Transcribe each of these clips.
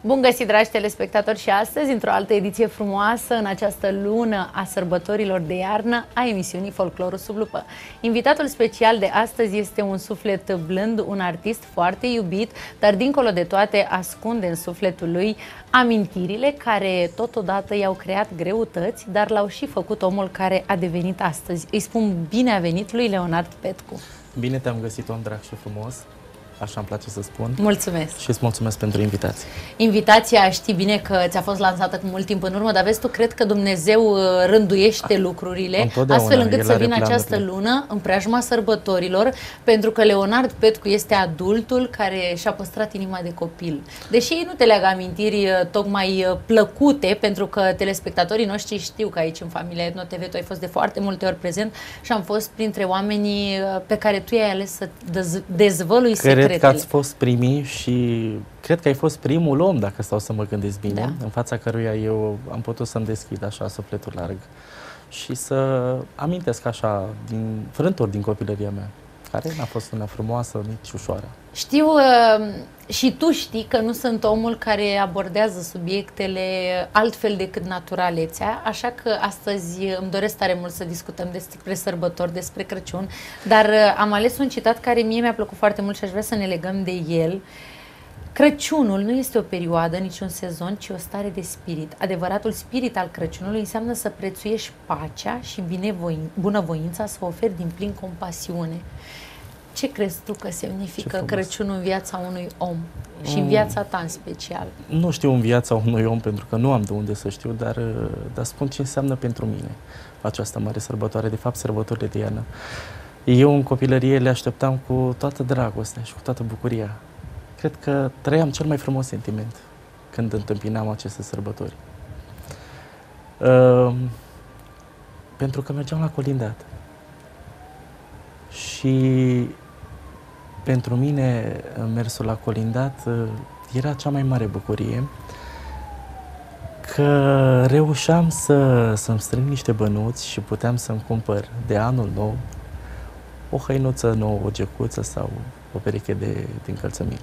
Bun găsit, dragi telespectatori, și astăzi, într-o altă ediție frumoasă, în această lună a sărbătorilor de iarnă, a emisiunii Folclorul sub lupă. Invitatul special de astăzi este un suflet blând, un artist foarte iubit, dar dincolo de toate ascunde în sufletul lui amintirile care totodată i-au creat greutăți, dar l-au și făcut omul care a devenit astăzi. Îi spun bine a venit lui Leonard Petcu. Bine te-am găsit, om drag și frumos. Așa îmi place să spun. Mulțumesc! Și îți mulțumesc pentru invitație. Invitația, știi bine că ți-a fost lansată cu mult timp în urmă, dar vezi, tu cred că Dumnezeu rânduiește lucrurile astfel încât să vină această lună în preajma sărbătorilor, pentru că Leonard Petcu este adultul care și-a păstrat inima de copil. Deși nu te leagă amintiri tocmai plăcute, pentru că telespectatorii noștri știu că aici în familia Etno TV tu ai fost de foarte multe ori prezent și am fost printre oamenii pe care tu i-ai ales să dezvălui secretele. Cred că ați fost primii și cred că ai fost primul om, dacă stau să mă gândesc bine, în fața căruia eu am putut să-mi deschid așa sufletul larg și să amintesc așa din frânturi din copilăria mea, care n-a fost una frumoasă, nici ușoară. Știu și tu știi că nu sunt omul care abordează subiectele altfel decât naturalețea, așa că astăzi îmi doresc tare mult să discutăm despre sărbători, despre Crăciun, dar am ales un citat care mie mi-a plăcut foarte mult și aș vrea să ne legăm de el. Crăciunul nu este o perioadă, nici un sezon, ci o stare de spirit. Adevăratul spirit al Crăciunului înseamnă să prețuiești pacea și bunăvoința, să oferi din plin compasiune. Ce crezi tu că semnifică Crăciunul în viața unui om și în viața ta în special? Nu știu în viața unui om, pentru că nu am de unde să știu, dar spun ce înseamnă pentru mine această mare sărbătoare, de fapt sărbătorile de iarnă. Eu în copilărie le așteptam cu toată dragostea și cu toată bucuria. Cred că trăiam cel mai frumos sentiment când întâmpinam aceste sărbători. Pentru că mergeam la colindat. Și pentru mine mersul la colindat era cea mai mare bucurie, că reușeam să-mi strâng niște bănuți și puteam să-mi cumpăr de anul nou o hăinuță nouă, o gecuță sau o pereche de încălțăminte.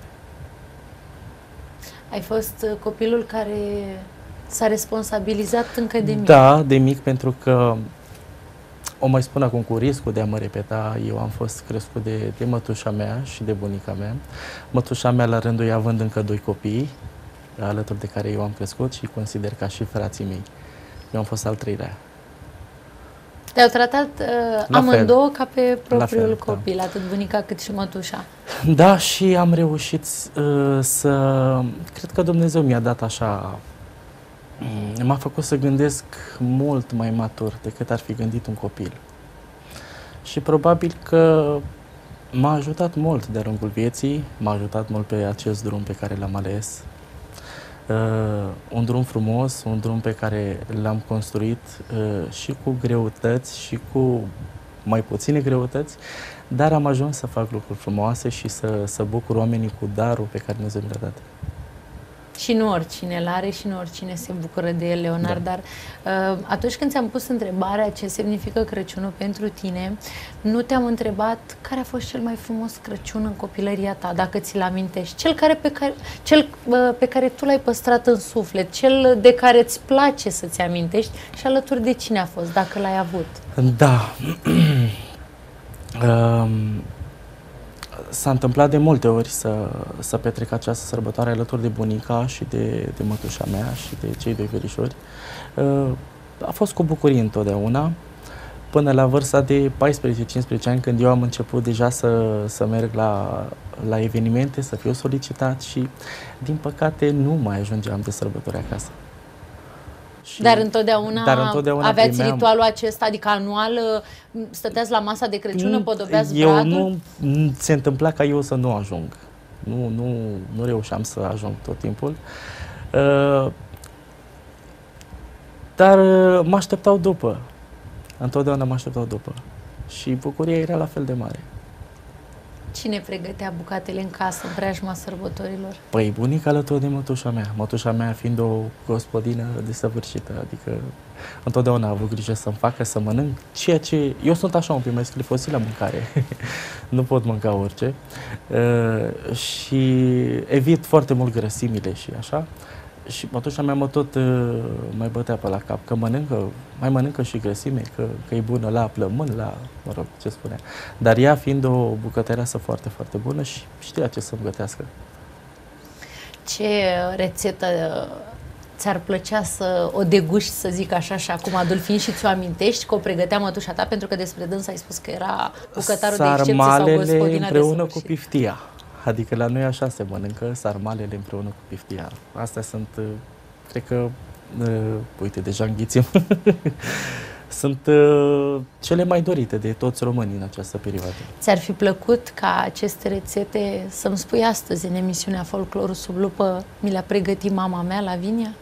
Ai fost copilul care s-a responsabilizat încă de mic. Da, de mic, pentru că o mai spun acum cu riscul de a mă repeta, eu am fost crescut de mătușa mea și de bunica mea. Mătușa mea, la rândul ei, având încă 2 copii, alături de care eu am crescut și consider ca și frații mei. Eu am fost al 3-lea. Te-au tratat amândouă ca pe propriul copil, atât bunica cât și mătușa. Da, și am reușit cred că Dumnezeu mi-a dat așa, m-a făcut să gândesc mult mai matur decât ar fi gândit un copil. Și probabil că m-a ajutat mult de-a lungul vieții, m-a ajutat mult pe acest drum pe care l-am ales. Un drum frumos, un drum pe care l-am construit și cu greutăți și cu mai puține greutăți, dar am ajuns să fac lucruri frumoase și să bucur oamenii cu darul pe care Dumnezeu mi l-a dat. Și nu oricine l-are și nu oricine se bucură de el, Leonard, dar atunci când ți-am pus întrebarea ce semnifică Crăciunul pentru tine, nu te-am întrebat care a fost cel mai frumos Crăciun în copilăria ta, dacă ți-l amintești, cel pe care tu l-ai păstrat în suflet, cel de care îți place să-ți amintești și alături de cine a fost, dacă l-ai avut. Da. S-a întâmplat de multe ori să petrec această sărbătoare alături de bunica și de mătușa mea și de cei 2 verișori. A fost cu bucurie întotdeauna, până la vârsta de 14-15 ani, când eu am început deja să merg la evenimente, să fiu solicitat și, din păcate, nu mai ajungeam de sărbători acasă. Dar întotdeauna aveați ritualul acesta, adică anual stăteați la masa de Crăciun, împodobeați bradul? Nu se întâmpla ca eu să nu ajung. Nu reușeam să ajung tot timpul. Dar mă așteptau după. Întotdeauna mă așteptau după. Și bucuria era la fel de mare. Cine pregătea bucatele în casă, în preajma sărbătorilor? Păi bunica alături de mătușa mea. Mătușa mea fiind o gospodină desăvârșită, adică întotdeauna a avut grijă să-mi facă să mănânc ceea ce... Eu sunt așa un pic mai sclifosit la mâncare, nu pot mânca orice și evit foarte mult grăsimile și așa. Și atunci mea mă tot mai bătea pe la cap că mai mănâncă și grăsime, că e bună la plămân, la, mă rog, ce spunea. Dar ea fiind o bucătăreasă foarte, foarte bună și știa ce să-mi gătească. Ce rețetă ți-ar plăcea să o deguști, să zic așa, și acum, Adolfin, și ți-o amintești că o pregătea mătușa ta, pentru că despre dânsa ai spus că era bucătarul de excepție sau gospodina de împreună cu piftia. Adică la noi așa se mănâncă, sarmalele împreună cu piftia. Astea sunt, cred că, uite, deja înghițim. Sunt cele mai dorite de toți românii în această perioadă. Ți-ar fi plăcut ca aceste rețete să-mi spui astăzi în emisiunea Folclorul sub lupă, mi le-a pregătit mama mea, Lavinia?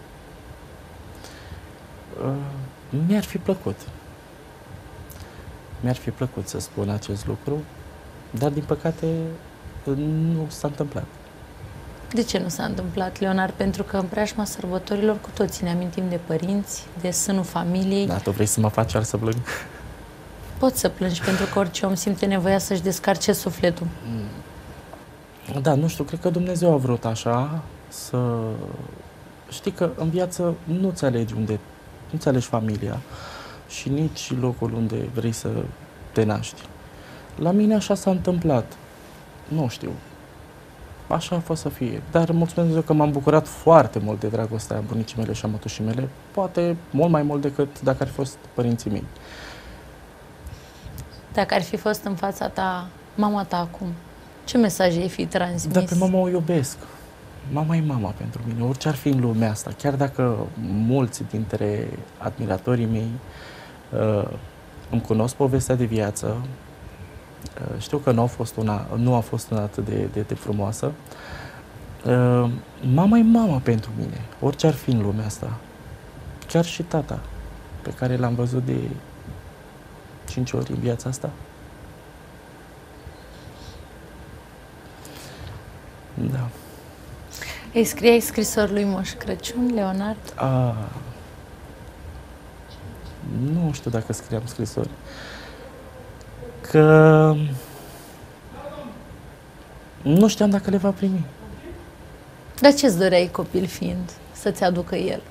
Mi-ar fi plăcut. Mi-ar fi plăcut să spun acest lucru, dar din păcate nu s-a întâmplat. De ce nu s-a întâmplat, Leonard? Pentru că în preajma sărbătorilor cu toții ne amintim de părinți, de sânul familiei. Da, tu vrei să mă faci ar să plâng? Poți să plângi, pentru că orice om simte nevoia să-și descarce sufletul. Da, nu știu, cred că Dumnezeu a vrut așa să... Știi că în viață nu-ți alegi nu-ți alegi familia și nici locul unde vrei să te naști. La mine așa s-a întâmplat. Nu știu. Așa a fost să fie. Dar mulțumesc Dumnezeu că m-am bucurat foarte mult de dragostea bunicii mele și a mătușii mele, poate mult mai mult decât dacă ar fi fost părinții mei. Dacă ar fi fost în fața ta mama ta acum, ce mesaj ai fi transmis? Da, pe mama o iubesc. Mama e mama pentru mine, orice ar fi în lumea asta. Chiar dacă mulți dintre admiratorii mei îmi cunosc povestea de viață, știu că nu a fost una atât de frumoasă. Mama e mama pentru mine, orice ar fi în lumea asta. Chiar și tata, pe care l-am văzut de 5 ori în viața asta. Da. Îi scriai scrisori lui Moș Crăciun, Leonard? Nu știu dacă scriam scrisori. Că nu știam dacă le va primi. Dar ce-ți doreai, copil fiind, să-ți aducă el?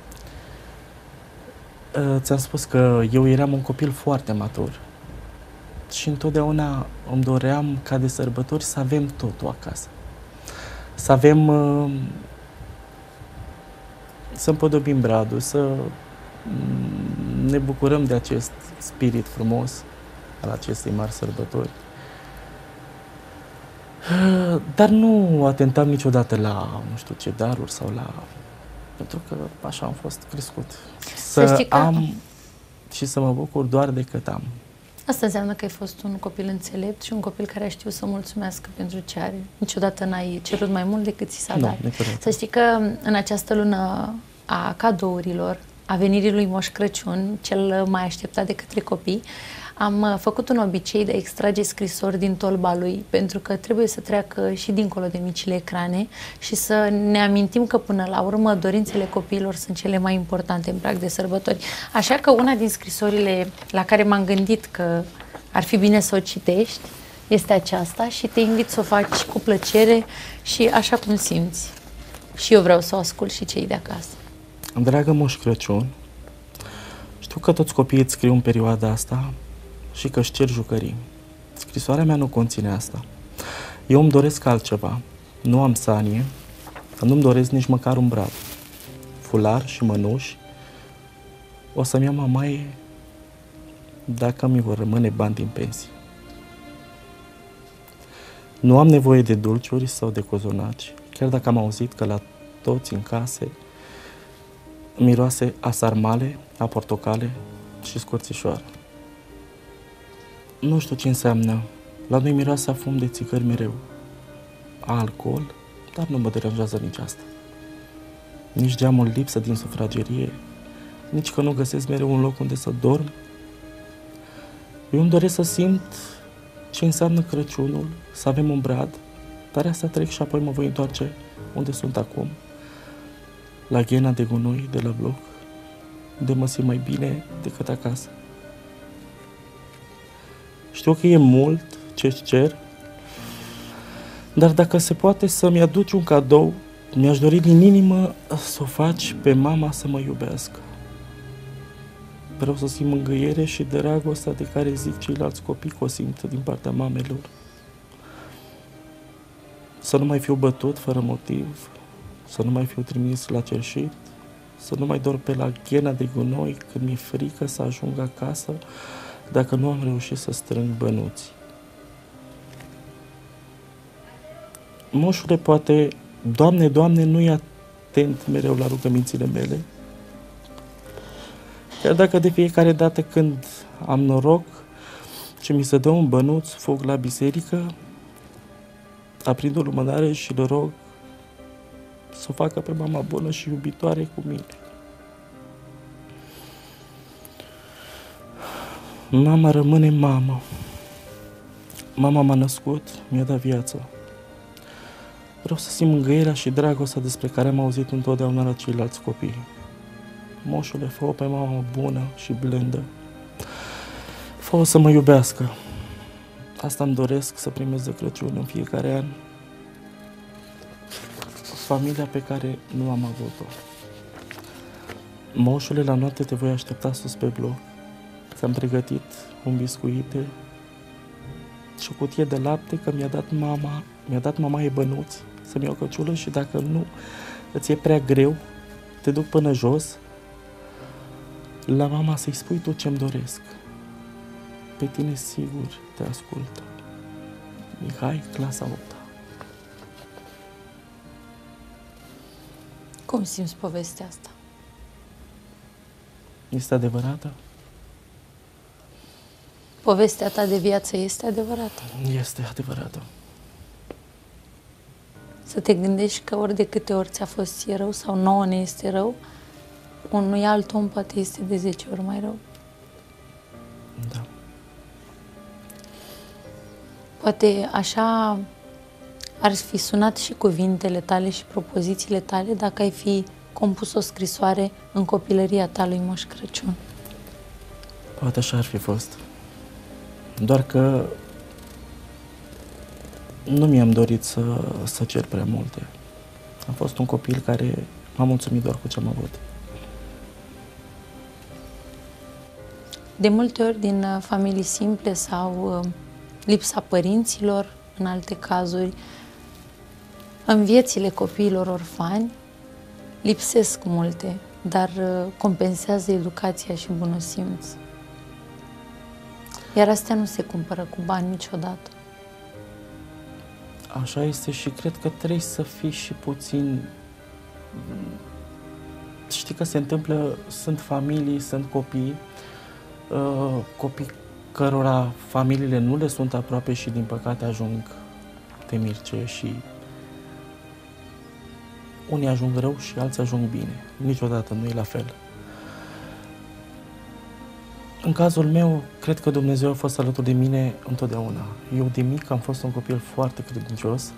Ți-am spus că eu eram un copil foarte matur și întotdeauna îmi doream ca de sărbători să avem totul acasă. Să avem, să împodobim bradul, să ne bucurăm de acest spirit frumos al acestei mari sărbători. Dar nu atentam niciodată la nu știu ce daruri sau la... Pentru că așa am fost crescut. Să am și să mă bucur doar de cât am. Asta înseamnă că ai fost un copil înțelept și un copil care a știut să mulțumească pentru ce are. Niciodată n-ai cerut mai mult decât ți s-a dat. Să știi că în această lună a cadourilor, a venirii lui Moș Crăciun, cel mai așteptat de către copii, am făcut un obicei de a extrage scrisori din tolba lui, pentru că trebuie să treacă și dincolo de micile ecrane și să ne amintim că până la urmă dorințele copiilor sunt cele mai importante în prag de sărbători. Așa că una din scrisorile la care m-am gândit că ar fi bine să o citești este aceasta și te invit să o faci cu plăcere și așa cum simți. Și eu vreau să o ascult și cei de acasă. Dragă Moș Crăciun, știu că toți copiii îți scriu în perioada asta și că își cer jucării. Scrisoarea mea nu conține asta. Eu îmi doresc altceva. Nu am sanie, nu-mi doresc nici măcar un brad. Fular și mănuși o să-mi ia mamaie dacă mi vor rămâne bani din pensii. Nu am nevoie de dulciuri sau de cozonaci, chiar dacă am auzit că la toți în case miroase a sarmale, a portocale și scurțișoară. Nu știu ce înseamnă. La noi miroase a fum de țigări mereu. A alcool, dar nu mă deranjează nici asta. Nici geamul lipsă din sufragerie, nici că nu găsesc mereu un loc unde să dorm. Eu îmi doresc să simt ce înseamnă Crăciunul, să avem un brad, dar asta trec și apoi mă voi întoarce unde sunt acum, la ghena de gunoi de la bloc, unde mă simt mai bine decât acasă. Știu că e mult ce-ți cer, dar dacă se poate să-mi aduci un cadou Mi-aș dori din inimă să o faci pe mama să mă iubească. Vreau să simt mângâiere și dragostea de care zic ceilalți copii că o simt din partea mamelor. Să nu mai fiu bătut fără motiv, să nu mai fiu trimis la cerșit, să nu mai dorm pe la ghena de gunoi când mi-e frică să ajung acasă dacă nu am reușit să strâng bănuți. Moșule, poate, Doamne, Doamne, nu-i atent mereu la rugămințile mele. Chiar dacă de fiecare dată când am noroc și mi se dă un bănuț, fug la biserică, aprind o lumânare și le rog să o facă pe mama bună și iubitoare cu mine. Mama rămâne mamă. Mama m-a născut, mi-a dat viață. Vreau să simt mângâierea și dragostea despre care am auzit întotdeauna la ceilalți copii. Moșule, fă-o pe mama bună și blândă. Fă-o să mă iubească. Asta îmi doresc să primesc de Crăciun în fiecare an. Familia pe care nu am avut-o. Moșule, la noapte te voi aștepta sus pe bloc. Ți-am pregătit un biscuite și o cutie de lapte că mi-a dat mama bănuți să-mi iau căciulă și dacă nu îți e prea greu, te duc până jos la mama să-i spui tu ce-mi doresc. Pe tine sigur te ascultă. Mihai, clasa 8-a. Cum simți povestea asta? Este adevărată? Povestea ta de viață este adevărată? Este adevărată. Să te gândești că ori de câte ori ți-a fost ție rău sau nouă ne este rău, unui alt om poate este de 10 ori mai rău. Da. Poate așa ar fi sunat și cuvintele tale și propozițiile tale dacă ai fi compus o scrisoare în copilăria ta lui Moș Crăciun. Poate așa ar fi fost. Doar că nu mi-am dorit să cer prea multe. Am fost un copil care m-a mulțumit doar cu ce am avut. De multe ori din familii simple sau lipsa părinților, în alte cazuri, în viețile copiilor orfani, lipsesc multe, dar compensează educația și bunul simț. Iar astea nu se cumpără cu bani niciodată. Așa este și cred că trebuie să fii și puțin... Știi că se întâmplă, sunt familii, sunt copii, copii cărora familiile nu le sunt aproape și din păcate ajung temirce și unii ajung rău și alții ajung bine. Niciodată nu e la fel. În cazul meu, cred că Dumnezeu a fost alături de mine întotdeauna. Eu de mic am fost un copil foarte credincios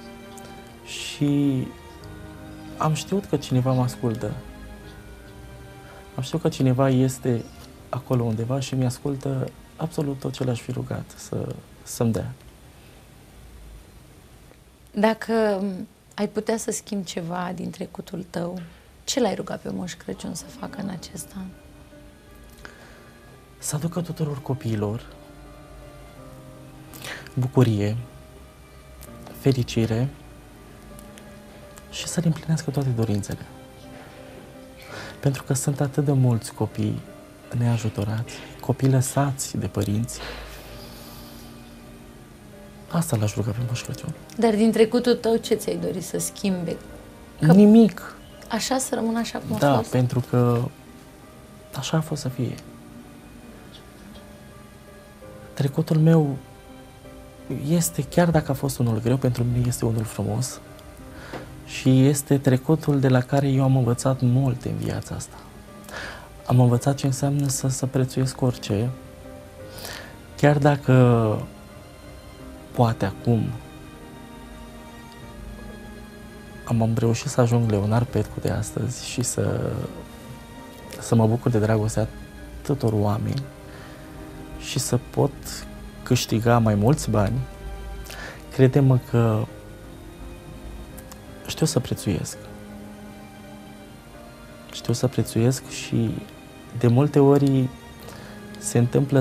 și am știut că cineva mă ascultă. Am știut că cineva este acolo undeva și mi-ascultă absolut tot ce l-aș fi rugat să-mi dea. Dacă ai putea să schimbi ceva din trecutul tău, ce l-ai rugat pe Moș Crăciun să facă în acest an? Să aducă tuturor copiilor bucurie, fericire și să le împlinească toate dorințele. Pentru că sunt atât de mulți copii neajutorați, copii lăsați de părinți. Asta l-aș ruga pe Moș Crăciun. Dar din trecutul tău ce ți-ai dori să schimbe? Nimic. Așa să rămână așa cum a Da, fost? pentru că așa a fost să fie. Trecutul meu este, chiar dacă a fost unul greu, pentru mine este unul frumos și este trecutul de la care eu am învățat multe în viața asta. Am învățat ce înseamnă să prețuiesc orice, chiar dacă poate acum am reușit să ajung Leonard Petcu de astăzi și să mă bucur de dragostea tuturor oameni și să pot câștiga mai mulți bani, crede-mă că știu să prețuiesc. Știu să prețuiesc și de multe ori se întâmplă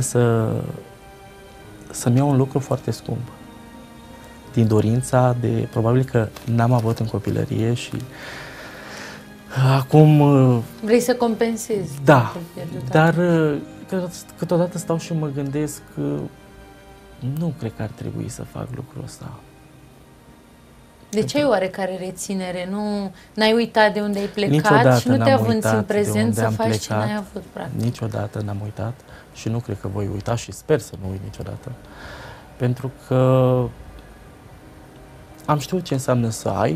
să-mi iau un lucru foarte scump. Din dorința de, probabil că n-am avut în copilărie și acum... Vrei să compensezi? Da, dar câteodată stau și mă gândesc că nu cred că ar trebui să fac lucrul ăsta. De ce ai oarecare reținere? N-ai uitat de unde ai plecat Niciodată și nu te avânți în de prezent unde să am faci plecat. ce n-ai avut, practic? Niciodată n-am uitat și nu cred că voi uita și sper să nu uit niciodată. Pentru că am știut ce înseamnă să ai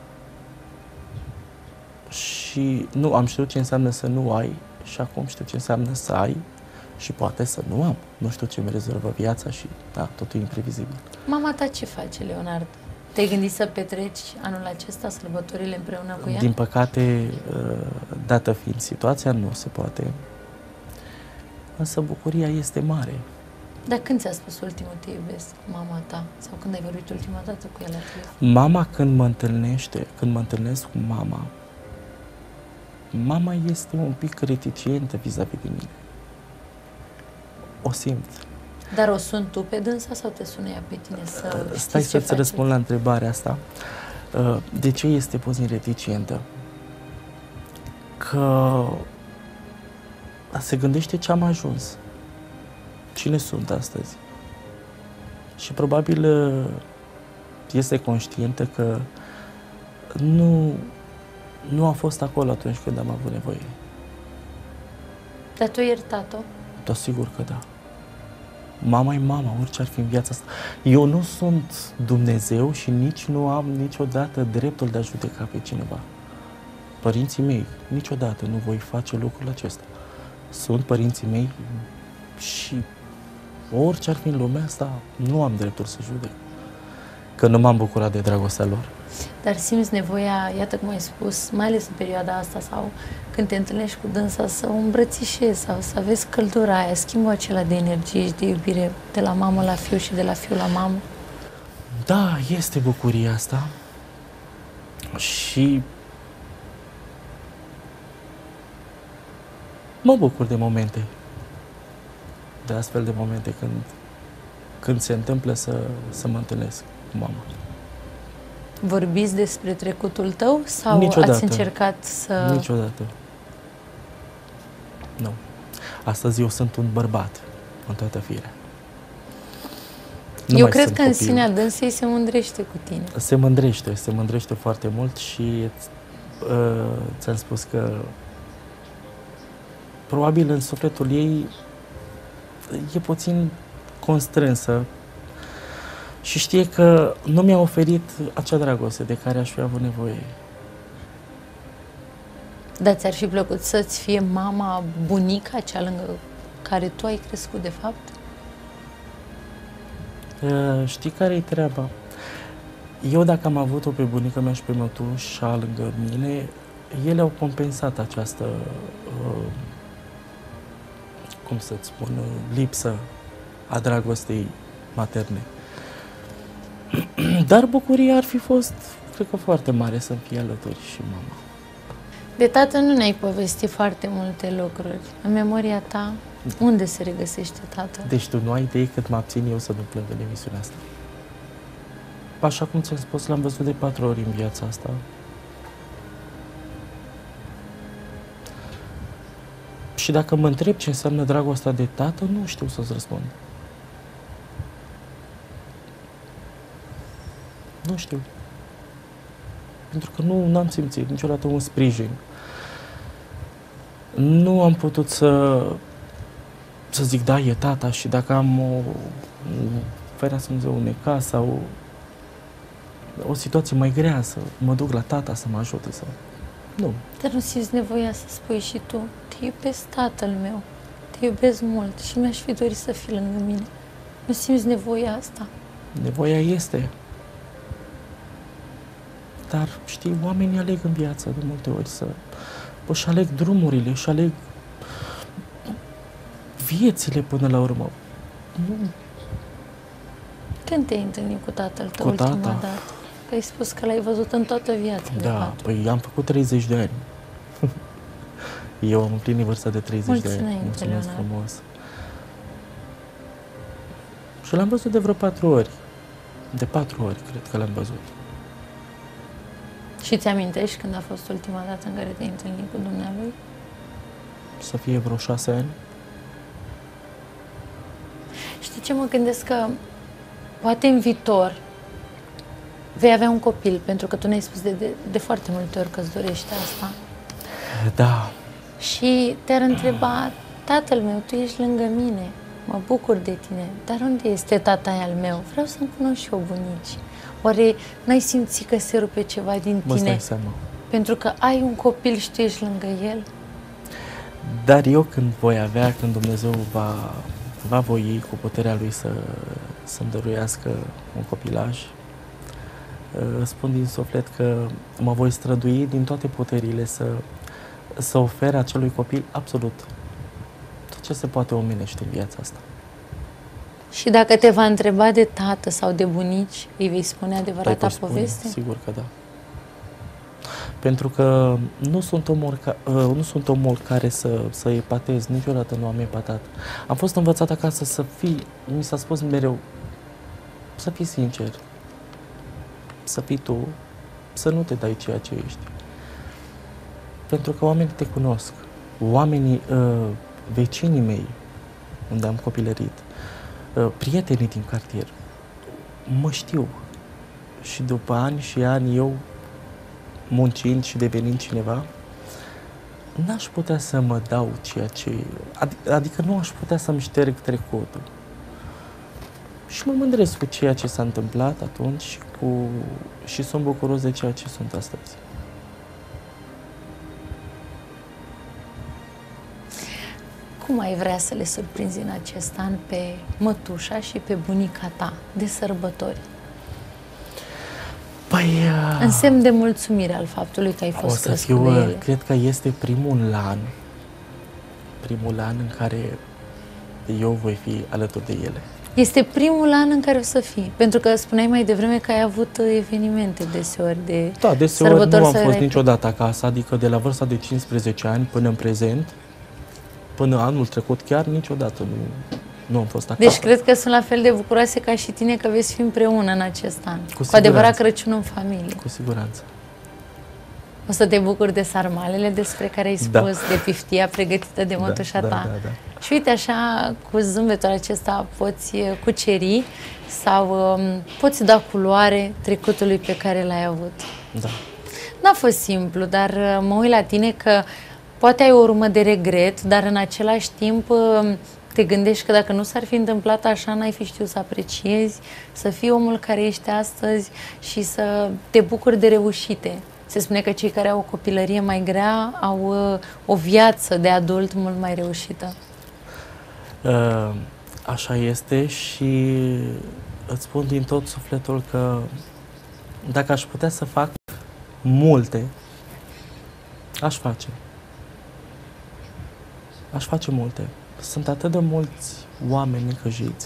și nu am știut ce înseamnă să nu ai și acum știu ce înseamnă să ai și poate să nu am. Nu știu ce mi rezolvă viața și da, totul e imprevizibil. Mama ta ce face, Leonard? Te-ai gândit să petreci anul acesta sărbătorile împreună cu ea? Din păcate, dată fiind situația, nu se poate. Însă bucuria este mare. Dar când ți-a spus ultimul te iubesc, mama ta? Sau când ai vorbit ultima dată cu ea la telefon? Mama, când mă întâlnesc cu mama, mama este un pic reticentă vis-a-vis de mine. O simt. Dar o suni tu pe dânsa sau te sună ea pe tine să Stai să-ți răspund la întrebarea asta. De ce este puțin reticentă? Că se gândește ce am ajuns. Cine sunt astăzi? Și probabil este conștientă că nu a fost acolo atunci când am avut nevoie. Dar tu ai iertat-o? Da, sigur că da. Mama e mama, orice ar fi în viața asta. Eu nu sunt Dumnezeu și nici nu am niciodată dreptul de a judeca pe cineva. Părinții mei, niciodată nu voi face lucrul acesta. Sunt părinții mei și orice ar fi în lumea asta, nu am dreptul să judec. Că nu m-am bucurat de dragostea lor. Dar simți nevoia, iată cum ai spus, mai ales în perioada asta sau când te întâlnești cu dânsa, să o îmbrățișezi sau să aveți căldura aia, schimbul acela de energie și de iubire de la mamă la fiu și de la fiu la mamă? Da, este bucuria asta și mă bucur de momente, de astfel de momente când se întâmplă să mă întâlnesc cu mama. Vorbiți despre trecutul tău sau Niciodată. ați încercat să... Niciodată. Nu. Astăzi eu sunt un bărbat în toată firea. Eu cred că în sinea dânsei se mândrește cu tine. Se mândrește foarte mult și ți-am spus că probabil în sufletul ei e puțin constrânsă și știe că nu mi-a oferit acea dragoste de care aș fi avut nevoie. Dar ți-ar fi plăcut să-ți fie mama, bunica, cea lângă care tu ai crescut de fapt? Știi care e treaba? Eu dacă am avut-o pe bunica mea și pe mătușa lângă mine, ele au compensat această, cum să-ți spun, lipsă a dragostei materne. Dar bucuria ar fi fost, cred că, foarte mare să-mi fie alături și mama. De tată nu ne-ai povestit foarte multe lucruri. În memoria ta, unde se regăsește tatăl? Deci tu nu ai idee cât mă abțin eu să nu plâng în emisiunea asta. Așa cum ți-am spus, l-am văzut de 4 ori în viața asta. Și dacă mă întreb ce înseamnă dragostea de tată, nu știu să-ți răspund. Nu știu. Pentru că nu am simțit niciodată un sprijin. Nu am putut să zic, da, e tata și dacă am ferea să Dumnezeu, un necaz sau o situație mai grea, să mă duc la tata să mă ajute sau... Nu. Dar nu simți nevoia să spui și tu, te iubesc tatăl meu, te iubesc mult și mi-aș fi dorit să fii lângă mine. Nu simți nevoia asta? Nevoia este. Dar, știi, oamenii aleg în viață de multe ori își aleg drumurile, își aleg viețile până la urmă. Nu. Când te-ai întâlnit cu tatăl tău Cu ultima tata? dată? că ai spus că l-ai văzut în toată viața. Da, păi am făcut 30 de ani. Eu am împlinit vârsta de 30 de ani. Mulțumesc frumos. Și l-am văzut de vreo 4 ori. De 4 ori, cred că l-am văzut. Și ți amintești când a fost ultima dată în care te-ai întâlnit cu dumnealui? Să fie vreo 6 ani. Știi ce mă gândesc? Că poate în viitor vei avea un copil, pentru că tu ne-ai spus de foarte multe ori că îți dorești asta. Da. Și te-ar întreba, tatăl meu, tu ești lângă mine, mă bucur de tine, dar unde este tata al meu? Vreau să-mi cunosc și eu bunici. Oare n-ai simțit că se rupe ceva din tine? Mă stai seama. Pentru că ai un copil și tu ești lângă el? Dar eu când voi avea, când Dumnezeu va voi cu puterea Lui să-mi dăruiască un copilaj, spun din suflet că mă voi strădui din toate puterile să ofer acelui copil absolut tot ce se poate omenește în viața asta. Și dacă te va întreba de tată sau de bunici, îi vei spune adevărata poveste? Sigur că da. Pentru că nu sunt omul care să epatez, niciodată nu am epatat. Am fost învățat acasă să fii, mi s-a spus mereu, să fii sincer, să fii tu, să nu te dai ceea ce ești. Pentru că oamenii te cunosc, oamenii, vecinii mei, unde am copilărit, prietenii din cartier, mă știu. Și după ani și ani eu, muncind și devenind cineva, n-aș putea să mă dau ceea ce... Adică nu aș putea să-mi șterg trecutul. Și mă mândresc cu ceea ce s-a întâmplat atunci și sunt bucuros de ceea ce sunt astăzi. Cum ai vrea să le surprinzi în acest an pe mătușa și pe bunica ta de sărbători? Păi... În semn de mulțumire al faptului că ai fost crescut de ele. Cred că este primul an în care eu voi fi alături de ele. Este primul an în care o să fii, pentru că spuneai mai devreme că ai avut evenimente deseori de da, deseori nu am fost niciodată acasă, adică de la vârsta de 15 ani până în prezent, până anul trecut chiar niciodată nu am fost acasă. Deci cred că sunt la fel de bucuroase ca și tine că veți fi împreună în acest an. Cu adevărat Crăciun în familie. Cu siguranță. O să te bucuri de sarmalele despre care ai spus, de piftia pregătită de mătușa ta. Da. Și uite așa, cu zâmbetul acesta poți cuceri sau poți da culoare trecutului pe care l-ai avut. Da. N-a fost simplu, dar mă uit la tine că poate ai o urmă de regret, dar în același timp te gândești că dacă nu s-ar fi întâmplat așa, n-ai fi știut să apreciezi, să fii omul care ești astăzi și să te bucuri de reușite. Se spune că cei care au o copilărie mai grea au o viață de adult mult mai reușită. Așa este și îți spun din tot sufletul că dacă aș putea să fac multe, aș face. Aș face multe. Sunt atât de mulți oameni necăjiți.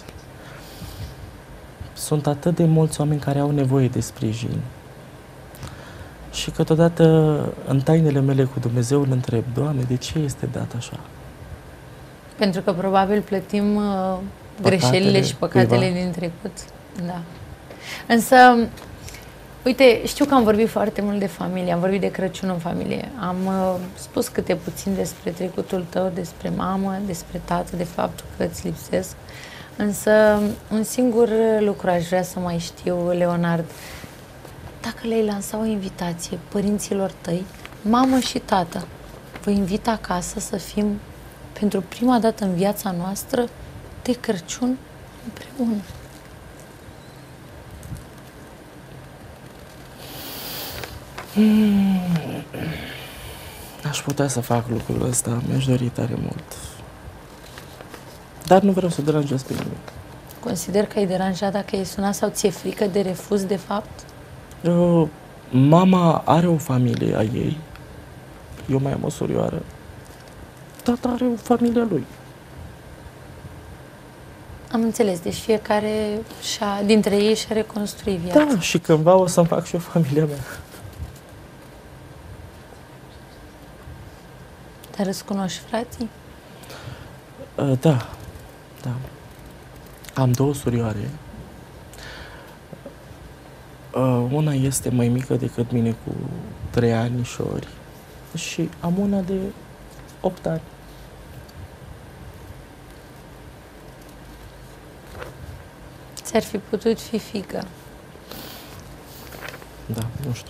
Sunt atât de mulți oameni care au nevoie de sprijin. Și câteodată, în tainele mele cu Dumnezeu, îl întreb, Doamne, de ce este dat așa? Pentru că probabil plătim greșelile și păcatele din trecut. Da. Însă, uite, știu că am vorbit foarte mult de familie, am vorbit de Crăciun în familie. Am spus câte puțin despre trecutul tău, despre mamă, despre tată, de faptul că îți lipsesc. Însă, un singur lucru aș vrea să mai știu, Leonard. Dacă le-ai lansat o invitație părinților tăi, mamă și tată, vă invit acasă să fim pentru prima dată în viața noastră de Crăciun împreună. Aș putea să fac lucrul ăsta, mi-aș dori tare mult. Dar nu vreau să deranjez pe nimeni. Consider că ai deranjat dacă ai sunat sau ți-e frică de refuz, de fapt? Mama are o familie a ei, eu mai am o surioară. Tata are o familie a lui. Am înțeles, deci fiecare dintre ei și-a reconstruit viața. Da, și cândva o să-mi fac și eu familia mea. Te răscunoști frații? Da, da. Am 2 surioare. Una este mai mică decât mine cu 3 anișori și am una de 8 ani. Ți-ar fi putut fi fiică. Da, nu știu.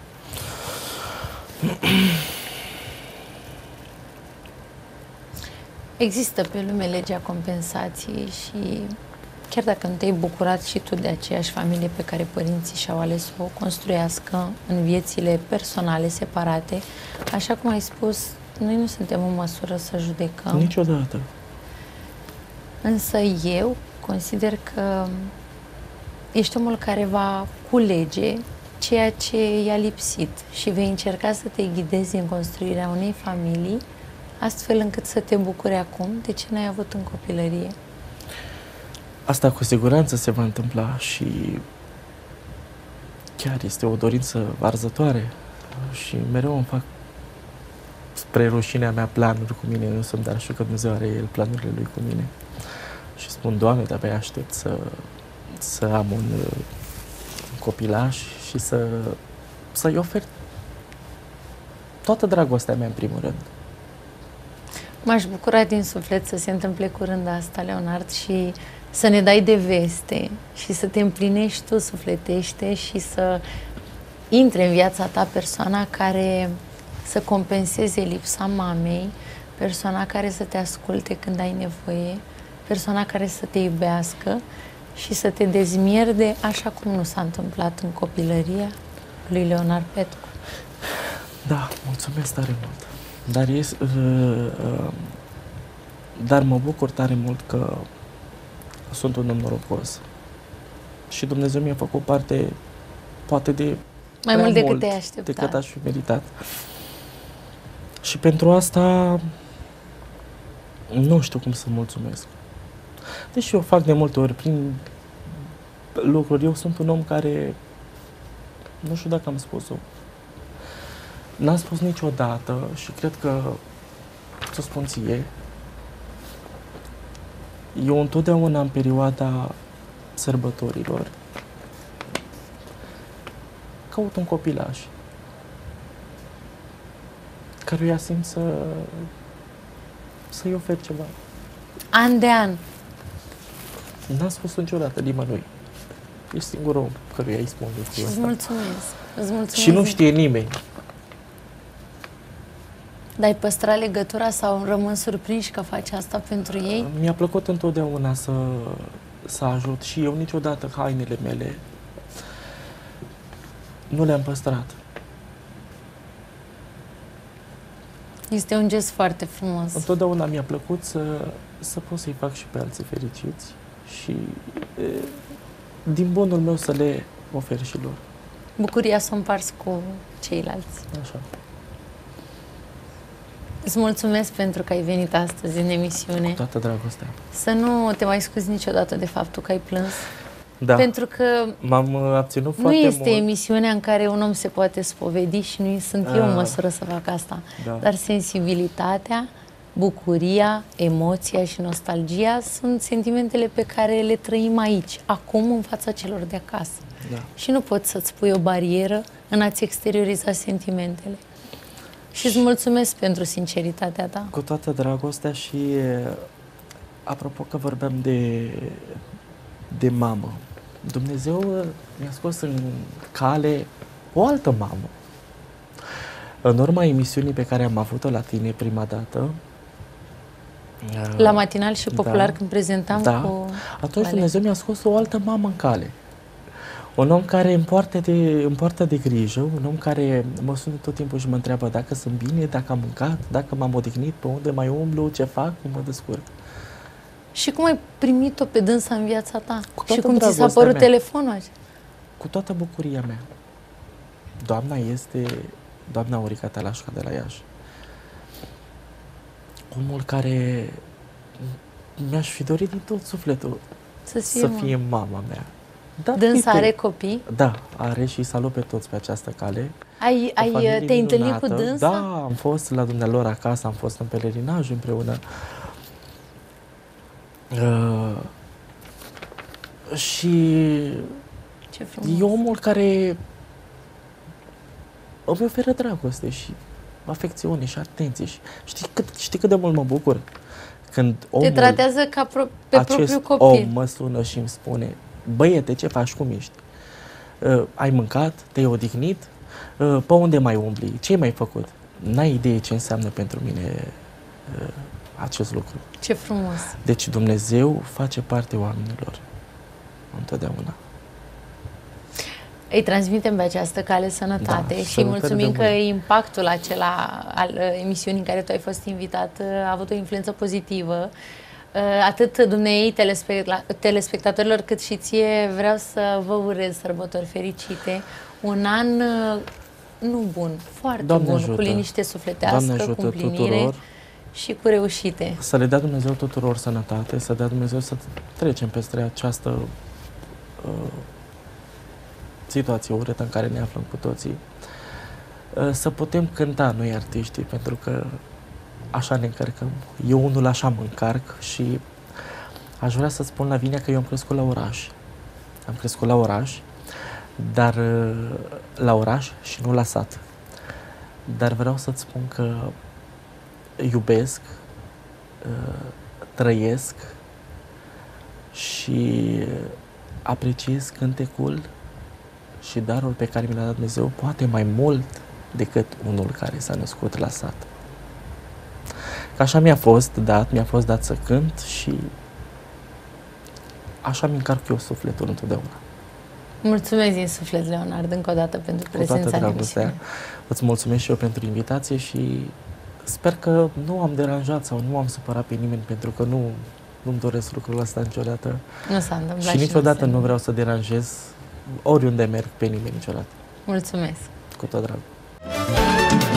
Există pe lume legea compensației și chiar dacă nu te-ai bucurat și tu de aceeași familie pe care părinții și-au ales să o construiască în viețile personale separate, așa cum ai spus, noi nu suntem în măsură să judecăm. Niciodată. Însă eu consider că ești omul care va culege ceea ce i-a lipsit și vei încerca să te ghidezi în construirea unei familii, astfel încât să te bucuri acum de ce n-ai avut în copilărie. Asta cu siguranță se va întâmpla și chiar este o dorință arzătoare și mereu îmi fac spre rușinea mea planuri cu mine, nu să-mi dar și că Dumnezeu are El planurile Lui cu mine. Și spun, Doamne, de-abia aștept să am un copilaș și să-i ofer toată dragostea mea în primul rând. M-aș bucura din suflet să se întâmple curând asta, Leonard, și să ne dai de veste și să te împlinești tu sufletește și să intre în viața ta persoana care să compenseze lipsa mamei, persoana care să te asculte când ai nevoie, persoana care să te iubească și să te dezmierde așa cum nu s-a întâmplat în copilăria lui Leonard Petcu. Da, mulțumesc tare mult. Dar mă bucur tare mult că sunt un om norocos. Și Dumnezeu mi-a făcut parte, poate de mai mult decât te-ai așteptat. Decât aș fi meritat. Și pentru asta nu știu cum să mulțumesc. Deși eu fac de multe ori prin lucruri, eu sunt un om care, nu știu dacă am spus-o, n-am spus niciodată și cred că ți-o spun ție. Eu întotdeauna în perioada sărbătorilor caut un copilaș căruia simt să-i ofer ceva. An de an. N-am spus niciodată nimănui. Ești singurul om căruia îi spun lucrul ăsta. Îți mulțumesc. Și nu știe nimeni. Dar ai păstrat legătura sau rămân surprinși că faci asta pentru ei? Mi-a plăcut întotdeauna să ajut și eu niciodată hainele mele nu le-am păstrat. Este un gest foarte frumos. Întotdeauna mi-a plăcut să pot să-i fac și pe alții fericiți și din bunul meu să le ofer și lor. Bucuria să o împarți cu ceilalți. Așa. Îți mulțumesc pentru că ai venit astăzi în emisiune. Cu toată dragostea. Să nu te mai scuzi niciodată de faptul că ai plâns. Da. Pentru că m-am abținut foarte nu este mult. emisiunea în care un om se poate spovedi și nu sunt eu în măsură să fac asta. Da. Dar sensibilitatea, bucuria, emoția și nostalgia sunt sentimentele pe care le trăim aici, acum, în fața celor de acasă. Da. Și nu poți să-ți pui o barieră în a-ți exterioriza sentimentele. Și îți mulțumesc pentru sinceritatea ta. Cu toată dragostea și apropo că vorbeam de mamă, Dumnezeu mi-a scos în cale o altă mamă. În urma emisiunii pe care am avut-o la tine prima dată, la Matinal și Popular, da, când prezentam da, cu atunci Vale. Dumnezeu mi-a scos o altă mamă în cale. Un om care îmi poartă de grijă, un om care mă sună tot timpul și mă întreabă dacă sunt bine, dacă am mâncat, dacă m-am odihnit, pe unde mai umblu, ce fac, cum mă descurc. Și cum ai primit-o pe dânsa în viața ta? Și cum ți s-a dragostea părut mea. telefonul? Cu toată bucuria mea. Doamna este doamna Orica Talașca de la Iași. Omul care mi-aș fi dorit din tot sufletul să fie mama mea. Dar dânsa uite, are copii? Da, are și salut pe toți pe această cale. Te-ai întâlnit cu dânsa? Da, am fost la dumnealor acasă, am fost în pelerinaj împreună. Și Ce frumos. e omul care îmi oferă dragoste și afecțiune și atenție. Și știi cât de mult mă bucur când omul, te tratează ca pe propriul copil. om mă sună și îmi spune: băiete, ce faci, cum ești? Ai mâncat? Te-ai odihnit? Pe unde mai umbli? Ce ai mai făcut? N-ai idee ce înseamnă pentru mine acest lucru. Ce frumos! Deci Dumnezeu face parte oamenilor întotdeauna. Îi transmitem pe această cale sănătate și mulțumim că impactul acela al emisiunii în care tu ai fost invitat a avut o influență pozitivă. Atât dumneei telespectatorilor cât și ție vreau să vă urez sărbători fericite. Un an nu bun, foarte Doamne bun, ajută. cu liniște sufletească, cu împlinire tuturor. Și cu reușite. Să le dea Dumnezeu tuturor sănătate, să dea Dumnezeu să trecem peste această situație urâtă în care ne aflăm cu toții. Să putem cânta noi artiștii, pentru că așa ne încărcăm. Eu unul așa mă încarc și aș vrea să spun la Vinea că eu am crescut la oraș. Am crescut la oraș, dar la oraș și nu la sat. Dar vreau să-ți spun că iubesc, trăiesc și apreciez cântecul și darul pe care mi l-a dat Dumnezeu, poate mai mult decât unul care s-a născut la sat. Că așa mi-a fost dat să cânt și așa mi încarc eu sufletul întotdeauna. Mulțumesc din suflet, Leonard, încă o dată pentru prezența în emisiune. Îți mulțumesc și eu pentru invitație și sper că nu am deranjat sau nu am supărat pe nimeni, pentru că nu-mi doresc lucrul ăsta niciodată. Nu s-a întâmplat și niciodată nu vreau să deranjez oriunde merg pe nimeni niciodată. Mulțumesc! Cu tot dragul.